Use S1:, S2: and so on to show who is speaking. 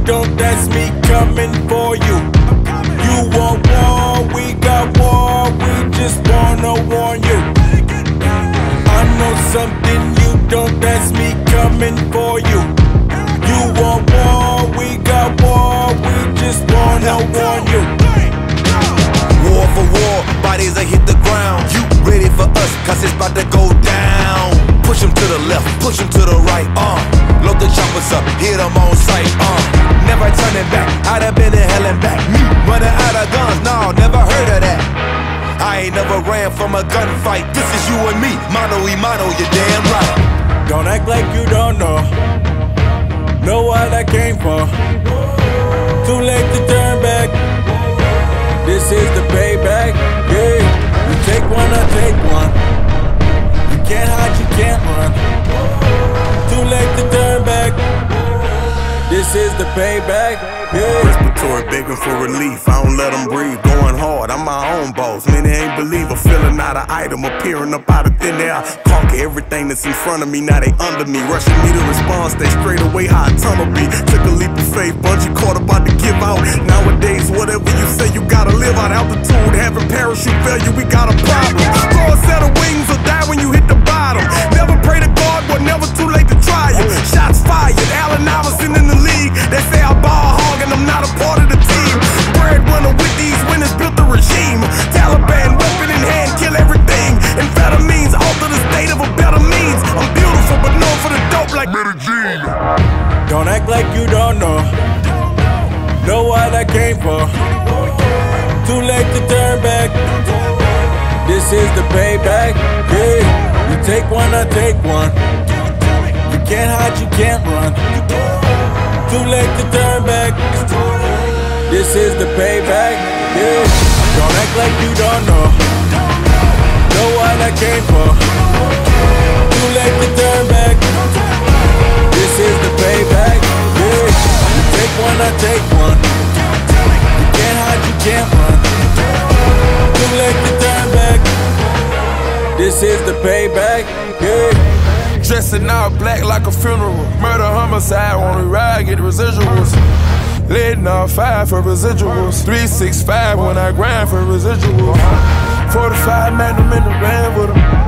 S1: don't, that's me coming for you. You want war, we got war, we just wanna warn you. I know something you don't, that's me coming for you. You want war, we got war, we just wanna warn you.
S2: War for war, bodies that hit the ground. You ready for us, cause it's about to go down. Push them to the left, push them to the right, load the choppers up, hit them on sight, never turning back, I'd have been in hell and back. Me running out of guns, no, never heard of that. I ain't never ran from a gunfight, this is you and me, mano y mano, you're damn right.
S1: Don't act like you don't know what I came for. Too late to turn back, this is the payback, yeah. You take one, I take one. You can't hide, you can't run. Too late to turn back, this is the payback, yeah.
S3: Respiratory begging for relief, I don't let them breathe. Going hard, I'm my own boss. Many ain't believe a feeling out of item, appearing up out of thin air. Conquer everything that's in front of me, now they under me. Rushing me to respond, stay straight away how a tunnel be. Took a leap of faith, bungee cord about to give out. Nowadays, whatever you say, you gotta live out. Altitude, having parachute failure, we got a problem. Throw a set of wings or die when you hit the bottom. Never pray to God, but never too late to try it. Shots fired, Allen Iverson in the league. They say I ball hog and I'm not a part of the team. Breadwinner with these winners built the regime. Taliban, weapon in hand, kill everything. Amphetamines, alter the state of a better means. I'm beautiful but known for the dope like Medellin.
S1: Don't act like you don't know what I came for. Too late to turn back, this is the payback, yeah. You take one, I take one. You can't hide, you can't run. Too late to turn back, this is the payback, yeah. Don't act like you don't know what I came for. Too late to turn back, this is the payback, yeah. You take one, I take one. You can't hide, you can't run. Too late to turn back, this is the payback, yeah.
S4: Dressing all black like a funeral. Murder, homicide, on the ride, get the residuals. Leading off 5 for residuals. 365 when I grind for residuals. 45 magnum in the van with them.